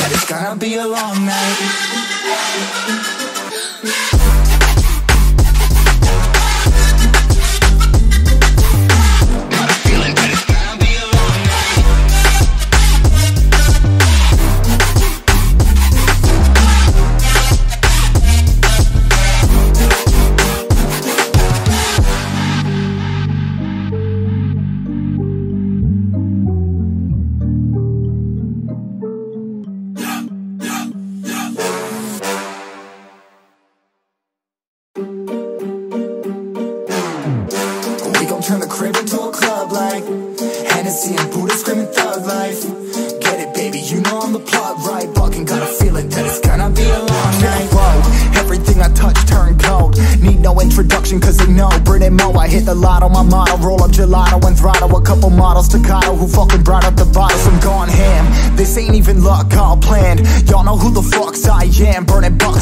that it's gonna be a long night. Turn the crib into a club like Hennessy and Buddha screaming thug life. Get it, baby, you know I'm the plug, right? Fucking got a feeling that it's gonna be a long night. Whoa, everything I touch turn cold. Need no introduction cause they know Brit and Mo, I hit the lotto, my motto. Roll up gelato and throttle a couple models staccato who fucking brought up the bottles. I'm gone ham, this ain't even luck, all planned. Y'all know who the fucks I am. Burning bucks